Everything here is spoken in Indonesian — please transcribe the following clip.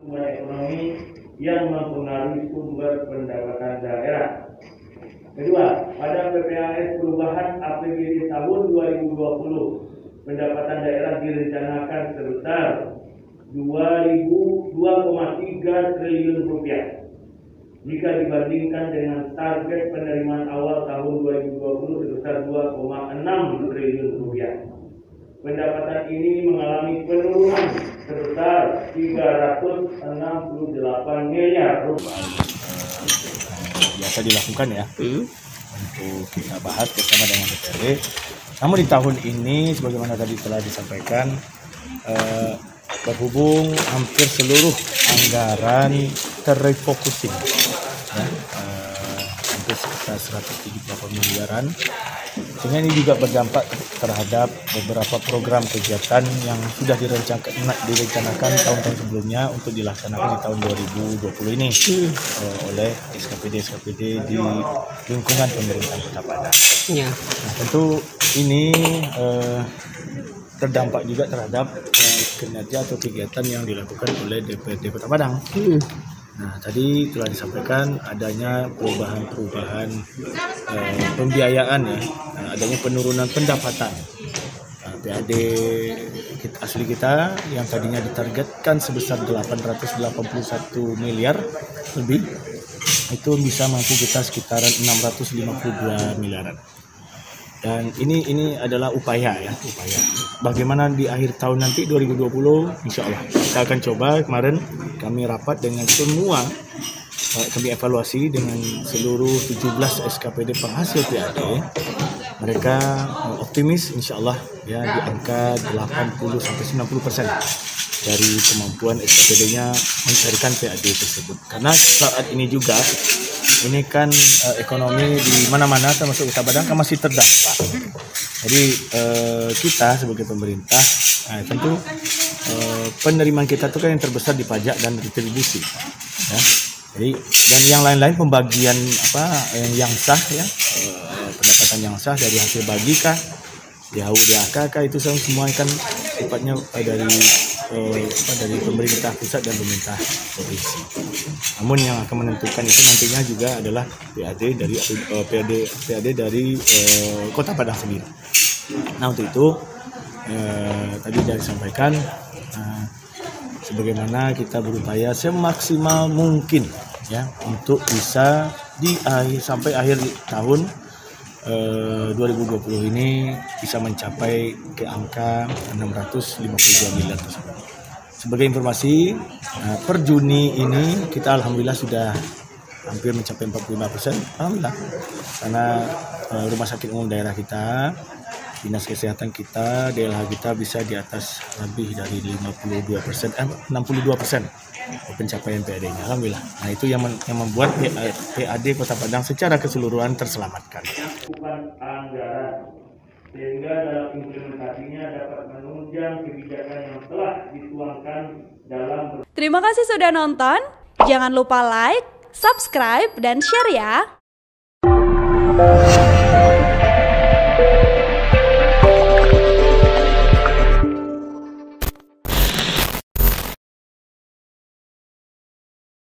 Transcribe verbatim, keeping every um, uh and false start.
pertumbuhan ekonomi yang mempengaruhi sumber pendapatan daerah. Kedua, pada P P A S perubahan A P B D tahun dua ribu dua puluh, pendapatan daerah direncanakan sebesar dua koma tiga triliun rupiah. Jika dibandingkan dengan target penerimaan awal tahun dua ribu dua puluh sebesar dua koma enam triliun rupiah. Pendapatan ini mengalami penurunan sebesar tiga ratus enam puluh delapan miliar rupiah. Biasa dilakukan ya, hmm. untuk kita bahas bersama dengan D P R D. Namun di tahun ini, sebagaimana tadi telah disampaikan, eh, berhubung hampir seluruh anggaran terrefocusing, ya, eh, hampir sekitar seratus tujuh puluh delapan miliaran, sehingga ini juga berdampak terhadap beberapa program kegiatan yang sudah direncanakan, direncanakan tahun-tahun sebelumnya untuk dilaksanakan di tahun dua ribu dua puluh ini hmm. uh, oleh S K P D S K P D di lingkungan pemerintahan Kota Padang. Ya. Nah, tentu ini uh, terdampak juga terhadap uh, kinerja atau kegiatan yang dilakukan oleh D P R D Kota Padang. Hmm. Nah, tadi telah disampaikan adanya perubahan-perubahan eh, pembiayaan ya, nah, adanya penurunan pendapatan. Nah, P A D kita, asli kita yang tadinya ditargetkan sebesar delapan ratus delapan puluh satu miliar lebih, itu bisa mampu kita sekitaran enam ratus lima puluh dua miliaran. Dan ini ini adalah upaya ya, upaya. Bagaimana di akhir tahun nanti dua ribu dua puluh, insya Allah kita akan coba. Kemarin kami rapat dengan semua, kami evaluasi dengan seluruh tujuh belas S K P D penghasil P A D. Mereka optimis insya Allah ya di angka delapan puluh sampai sembilan puluh persen dari kemampuan S K P D-nya mencarikan P A D tersebut. Karena saat ini juga ini kan uh, ekonomi di mana-mana termasuk Kota Padang kan masih terdampak. Jadi uh, kita sebagai pemerintah, nah, tentu uh, penerimaan kita itu kan yang terbesar di pajak dan retribusi. Ya. Jadi dan yang lain-lain pembagian apa yang sah ya, uh, pendapatan yang sah dari hasil bagi kah, D H U D H K kah, itu semua kan sifatnya uh, dari uh, apa, dari pemerintah pusat dan pemerintah provinsi. Namun yang akan menentukan itu nantinya juga adalah P A D dari uh, P A D P A D dari uh, Kota Padang sendiri. Nah, untuk itu uh, tadi sudah disampaikan uh, sebagaimana kita berupaya semaksimal mungkin ya untuk bisa di akhir sampai akhir tahun uh, dua ribu dua puluh ini bisa mencapai ke angka enam ratus lima puluh dua miliar tersebut. Sebagai informasi, nah, per Juni ini kita alhamdulillah sudah hampir mencapai empat puluh lima persen, alhamdulillah. Karena uh, rumah sakit umum daerah kita, dinas kesehatan kita, D L H kita bisa di atas lebih dari lima puluh dua persen, eh, enam puluh dua persen pencapaian P A D-nya, alhamdulillah. Nah, itu yang, men- yang membuat P A D Kota Padang secara keseluruhan terselamatkan. Sehingga dalam implementasinya dapat menunjang kebijakan yang telah dituangkan dalam. Terima kasih sudah nonton. Jangan lupa like, subscribe, dan share ya.